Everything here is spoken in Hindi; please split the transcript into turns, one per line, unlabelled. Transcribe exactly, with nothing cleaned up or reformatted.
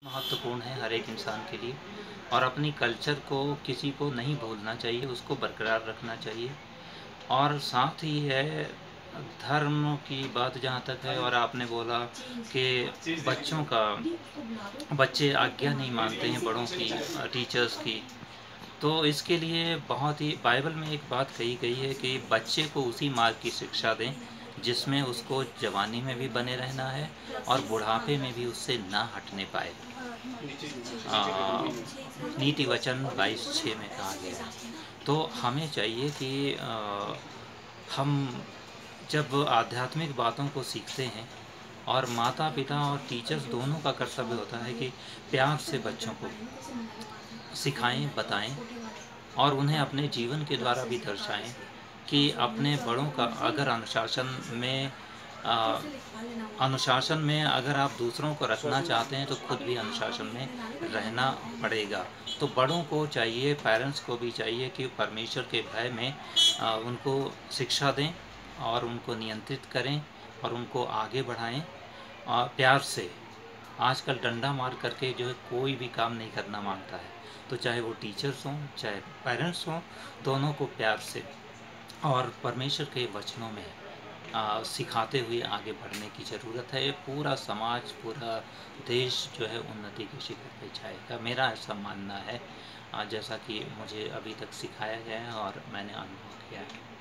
महत्वपूर्ण है हर एक इंसान के लिए और अपनी कल्चर को किसी को नहीं भूलना चाहिए, उसको बरकरार रखना चाहिए। और साथ ही है धर्म की बात जहाँ तक है, और आपने बोला कि बच्चों का बच्चे आज्ञा नहीं मानते हैं बड़ों की, टीचर्स की। तो इसके लिए बहुत ही बाइबल में एक बात कही गई है कि बच्चे को उसी मार्ग की शिक्षा दें जिसमें उसको जवानी में भी बने रहना है और बुढ़ापे में भी उससे ना हटने पाए। आ, नीति वचन बाईस छः में कहा गया। तो हमें चाहिए कि आ, हम जब आध्यात्मिक बातों को सीखते हैं, और माता पिता और टीचर्स दोनों का कर्तव्य होता है कि प्यार से बच्चों को सिखाएं, बताएं और उन्हें अपने जीवन के द्वारा भी दर्शाएं कि अपने बड़ों का अगर अनुशासन में आ, अनुशासन में अगर आप दूसरों को रखना चाहते हैं तो खुद भी अनुशासन में रहना पड़ेगा। तो बड़ों को चाहिए, पेरेंट्स को भी चाहिए कि परमेश्वर के भय में आ, उनको शिक्षा दें और उनको नियंत्रित करें और उनको आगे बढ़ाएं और प्यार से। आजकल डंडा मार करके जो है कोई भी काम नहीं करना मांगता है। तो चाहे वो टीचर्स हों चाहे पेरेंट्स हों, दोनों को प्यार से और परमेश्वर के वचनों में आ, सिखाते हुए आगे बढ़ने की ज़रूरत है। पूरा समाज, पूरा देश जो है उन्नति के शिखर पे जाएगा, मेरा ऐसा मानना है, आ, जैसा कि मुझे अभी तक सिखाया गया है और मैंने अनुभव किया है।